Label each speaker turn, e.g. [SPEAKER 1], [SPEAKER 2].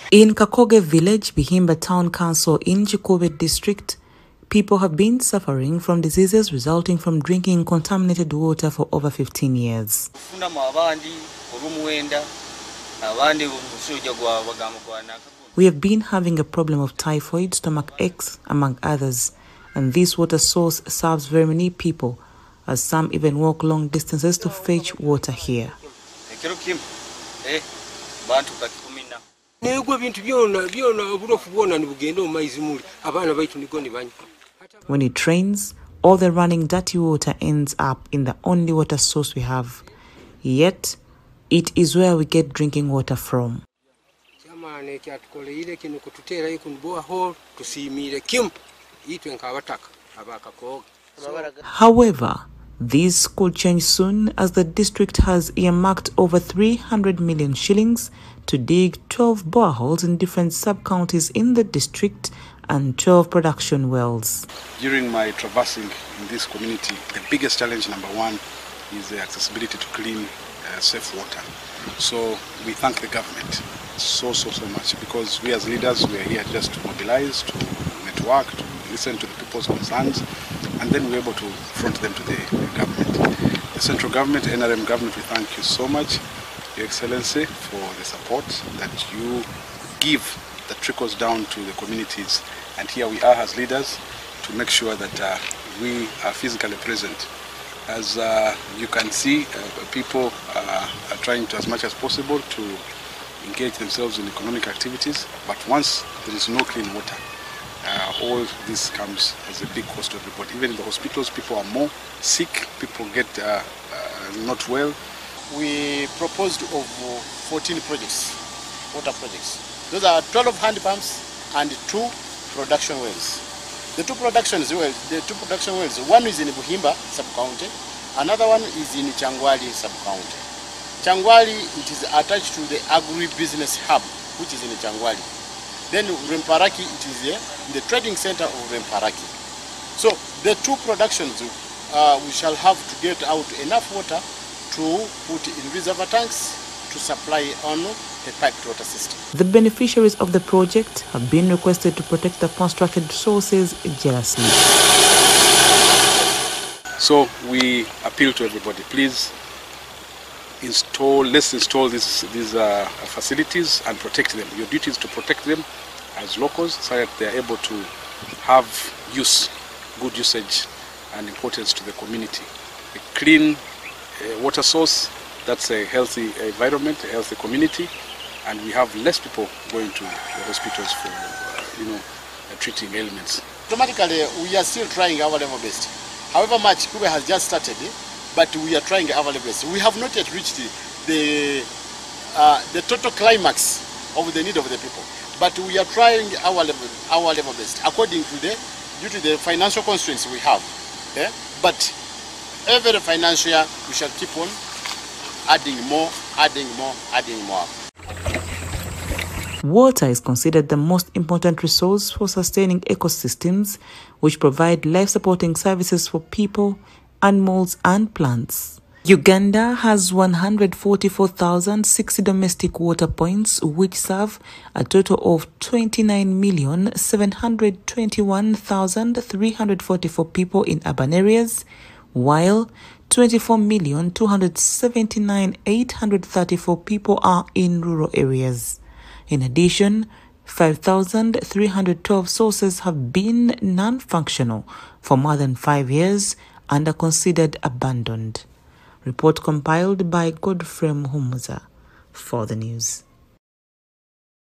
[SPEAKER 1] In Kakoge village, Bihimba Town Council in Chikobe district, people have been suffering from diseases resulting from drinking contaminated water for over 15 years. We have been having a problem of typhoid, stomach aches, among others, and this water source serves very many people, as some even walk long distances to fetch water here. When it rains, all the running dirty water ends up in the only water source we have. Yet, it is where we get drinking water from. However, this could change soon, as the district has earmarked over 300 million shillings to dig 12 boreholes in different sub-counties in the district and 12 production wells.
[SPEAKER 2] During my traversing in this community, the biggest challenge, number one, is the accessibility to clean, safe water. So we thank the government so much, because we as leaders, we are here just to mobilize, to network, to listen to the people's concerns, and then we're able to front them to the government. The central government, NRM government, we thank you so much, Your Excellency, for the support that you give that trickles down to the communities. And here we are as leaders to make sure that we are physically present. As you can see, people are trying to, as much as possible, to engage themselves in economic activities, but once there is no clean water, all this comes as a big cost to everybody. Even in the hospitals, people are more sick, people get not well.
[SPEAKER 3] We proposed of 14 projects, water projects. Those are 12 hand pumps and 2 production wells. The two production wells, one is in Buhimba sub-county, another one is in Changwali sub-county. Changwali, it is attached to the agri-business hub, which is in Changwali. Then Remparaki, it is in the trading center of Remparaki. So the 2 productions, we shall have to get out enough water to put in reservoir tanks to supply on the piped water system.
[SPEAKER 1] The beneficiaries of the project have been requested to protect the constructed sources jealously.
[SPEAKER 2] So we appeal to everybody, please let's install these facilities and protect them. Your duty is to protect them as locals, so that they are able to have good usage and importance to the community. A clean water source, that's a healthy environment, a healthy community, and we have less people going to the hospitals for treating ailments.
[SPEAKER 3] Automatically, we are still trying our level best. However much Kube has just started, but we are trying our level best. We have not yet reached the total climax of the need of the people, but we are trying our level best according to due to the financial constraints we have. But every financial year we shall keep on adding more.
[SPEAKER 1] Water is considered the most important resource for sustaining ecosystems, which provide life-supporting services for people, animals and plants. Uganda has 144,060 domestic water points, which serve a total of 29,721,344 people in urban areas, while 24,279,834 people are in rural areas. In addition, 5,312 sources have been non-functional for more than 5 years and are considered abandoned. Report compiled by Godfrey Muhumuza for the news.